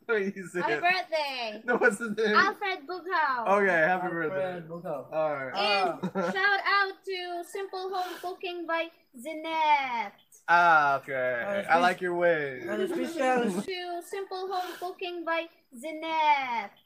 Wait, you say Happy it. birthday! No, what's the name? Alfred Bughaw. Okay, happy Alfred birthday. Bughaw. Alright. And shout out to Simple Home Cooking by Zinette. Ah, okay. I like your way. Ano special? To Simple Home Cooking by Zinette.